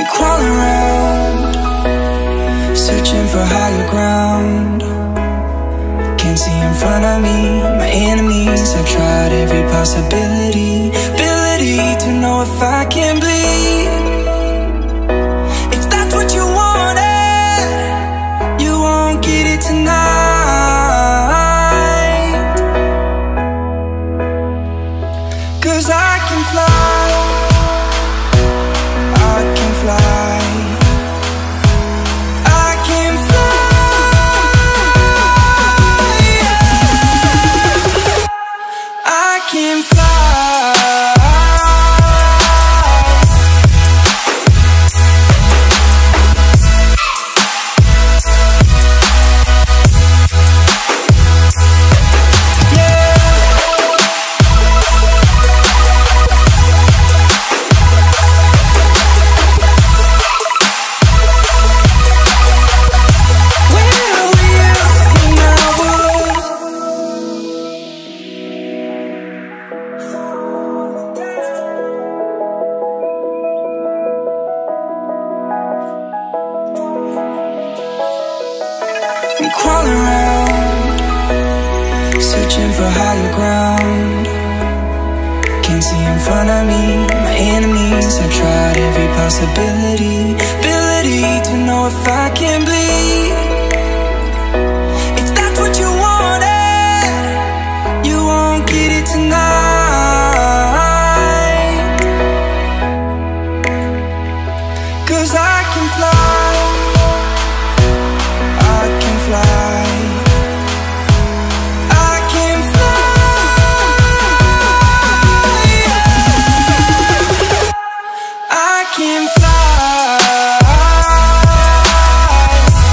crawling around, searching for higher ground. Can't see in front of me, my enemies. I've tried every possibility, ability to know if I can bleed. If that's what you wanted, you won't get it tonight. 'Cause I can fly, I can fly, I can fly, yeah. I can fly. I'm crawling around, searching for higher ground. Can't see in front of me, my enemies. I've tried every possibility, ability to know if I can bleed. If that's what you wanted, you won't get it tonight. 'Cause I can fly, I can fly, I can fly, yeah. I can fly.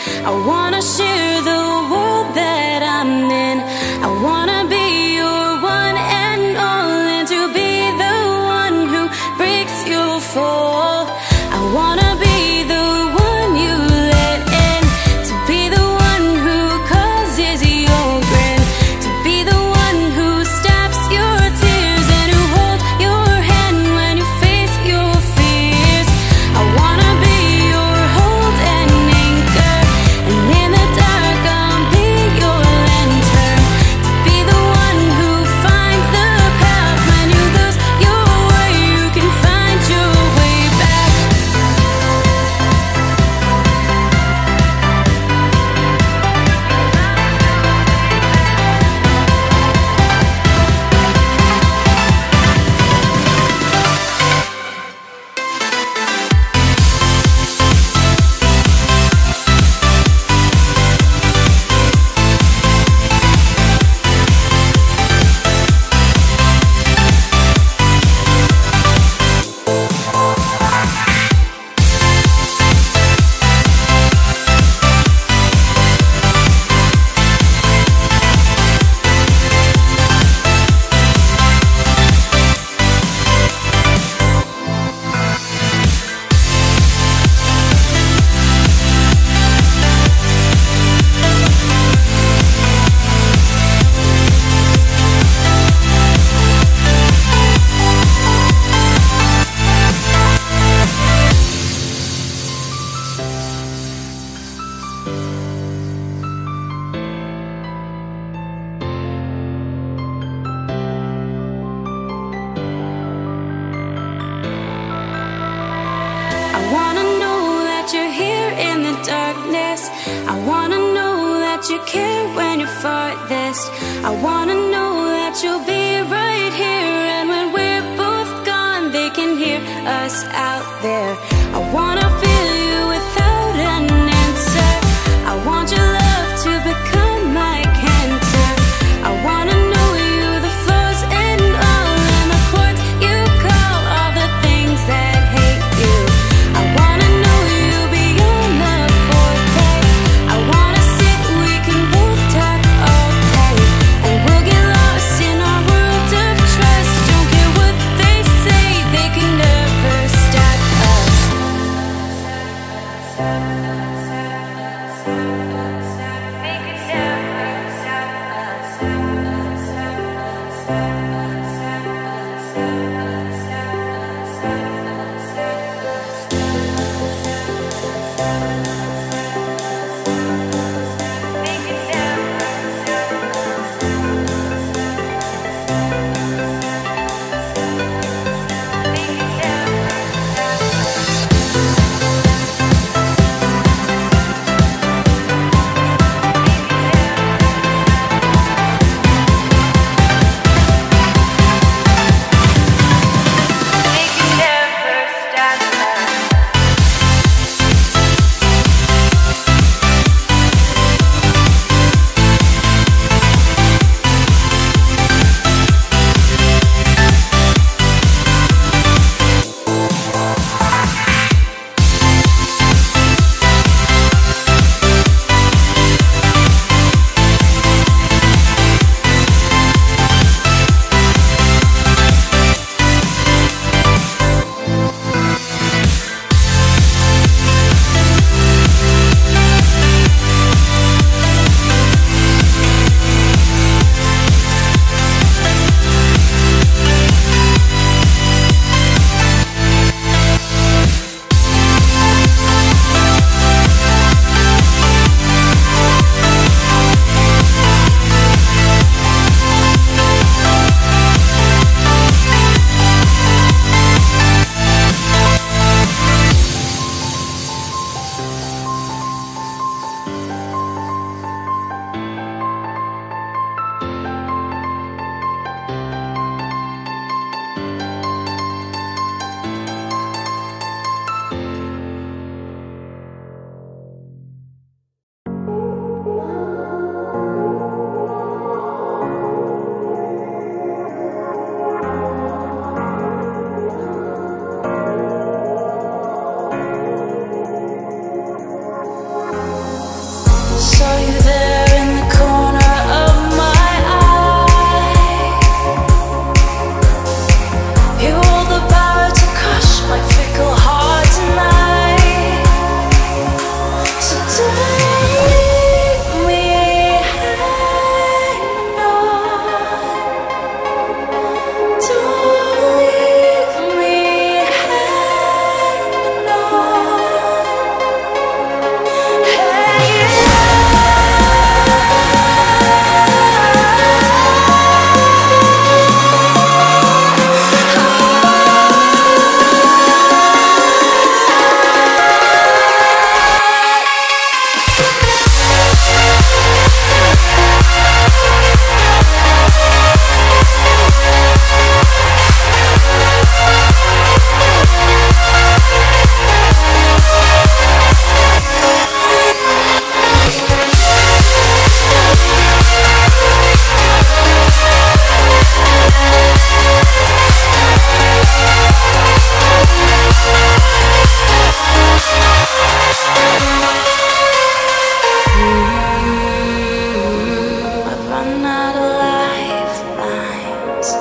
I wanna share the world that I'm in. I wanna be your one and all, and to be the one who breaks your fall. I wanna be the one you let in, to be the one who causes your grin, to be the one who stops your tears and who holds your hand when you face your fears. I wanna be your hold and anchor, and in the dark I'll be your lantern, to be the one who finds the path when you lose your way. You can find your way back. I wanna know that you're here in the darkness. I wanna know that you care when you're farthest. I wanna know that you'll be right here, and when we're both gone, they can hear us out there. I wanna feel you without an answer. I want your love to become my cancer. I wanna know you, the flaws and all, and the chords you call, all the things that hate you. I wanna know you beyond the foreplay. I wanna sit, we can both talk all day, and we'll get lost in our world of trust. Don't care what they say, they can never stop us. Saw you there in the corner of my eye. You hold the power to crush my fickle heart tonight. So don't leave me hanging on. Don't leave me hanging on. I've run out of lifelines.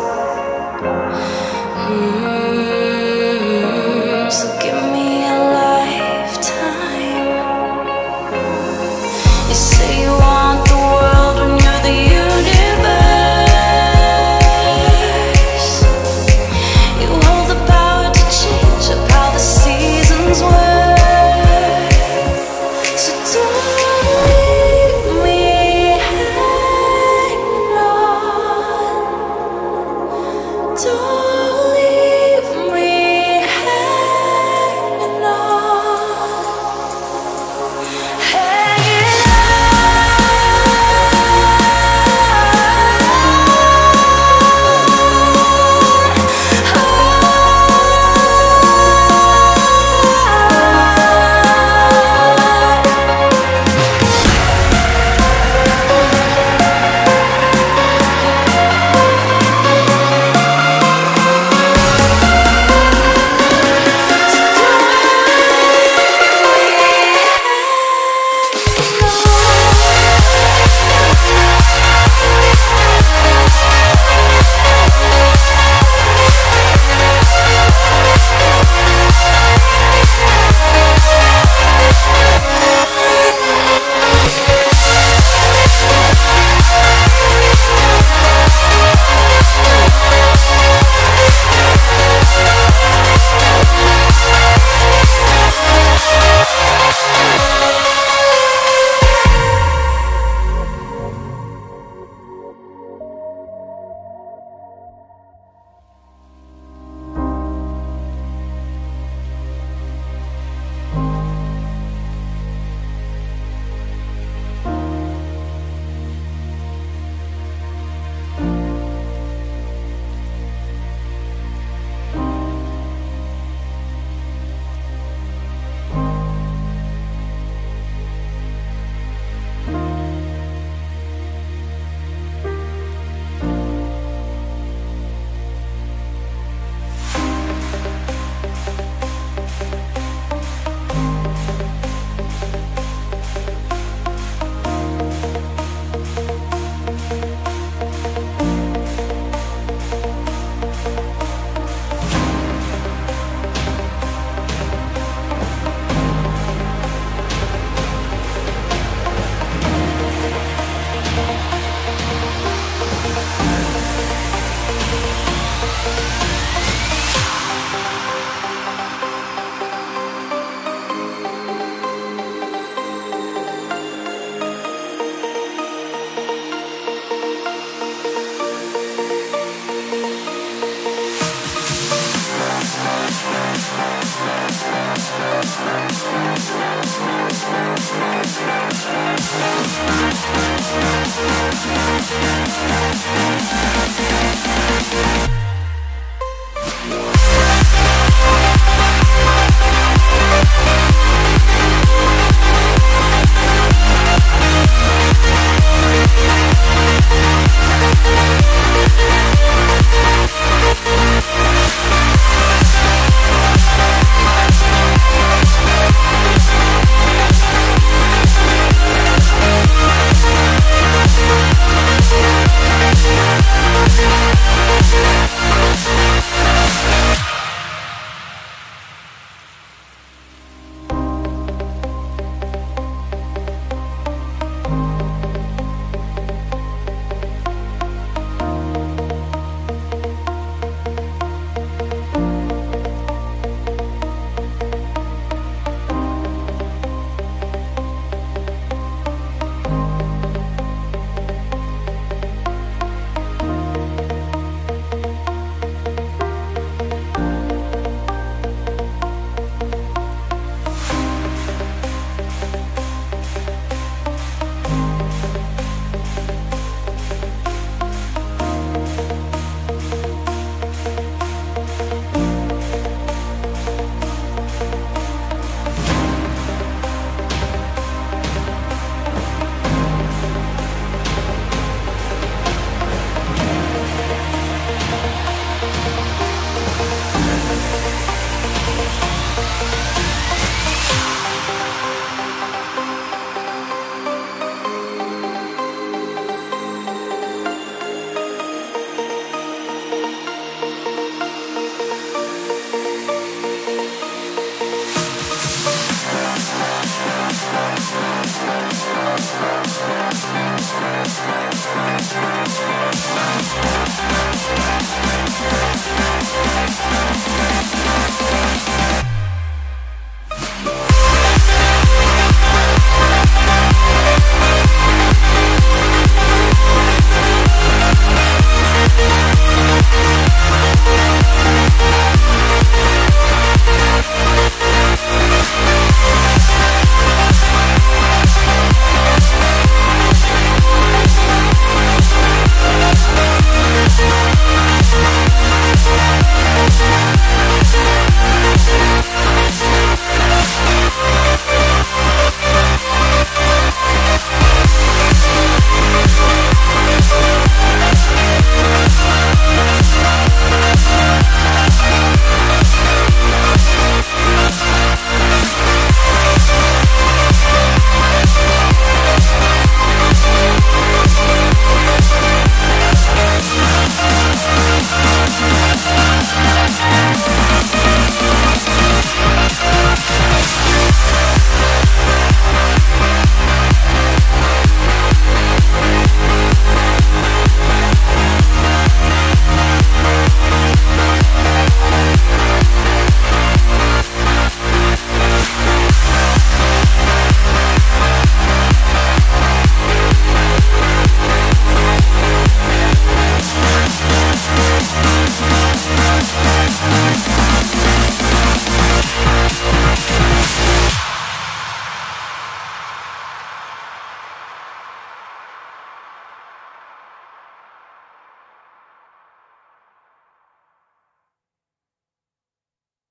So give me a lifetime. You say you want